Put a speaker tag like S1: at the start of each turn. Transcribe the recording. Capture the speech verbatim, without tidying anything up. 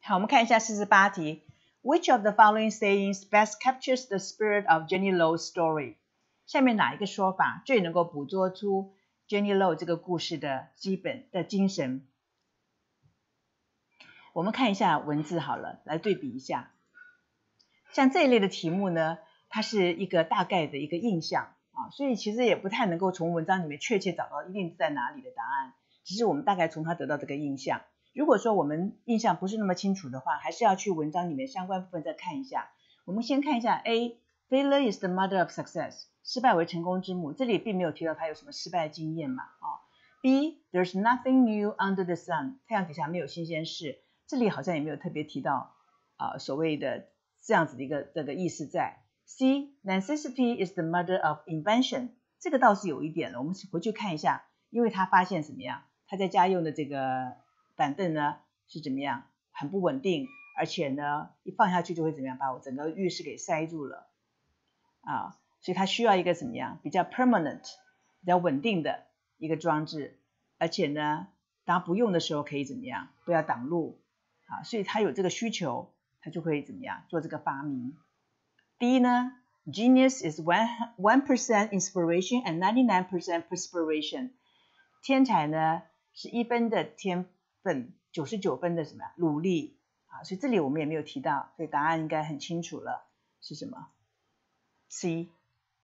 S1: 好，我们看一下四十八题。Which of the following sayings best captures the spirit of Jenny Low's story？ 下面哪一个说法最能够捕捉出 Jenny Low 这个故事的基本的精神？我们看一下文字好了，来对比一下。像这一类的题目呢，它是一个大概的一个印象啊，所以其实也不太能够从文章里面确切找到一定在哪里的答案，只是我们大概从它得到这个印象。如果说我们印象不是那么清楚的话，还是要去文章里面相关部分再看一下。我们先看一下 A Failure is the mother of success， 失败为成功之母，这里并没有提到他有什么失败经验嘛、哦、B There's nothing new under the sun， 太阳底下没有新鲜事，这里好像也没有特别提到、呃、所谓的这样子的一个这个意思在。 C Necessity is the mother of invention， 这个倒是有一点了，我们回去看一下，因为他发现怎么样，他在家用的这个板凳呢是怎么样，很不稳定，而且呢一放下去就会怎么样，把我整个浴室给塞住了啊，所以它需要一个怎么样比较 permanent 比较稳定的一个装置，而且呢当不用的时候可以怎么样，不要挡路啊，所以它有这个需求，它就会怎么样做这个发明。 D 呢 Genius is one percent inspiration and ninety-nine percent perspiration， 天才呢是一分的天分，九十九分的什么努力啊，所以这里我们也没有提到，所以答案应该很清楚了，是什么 C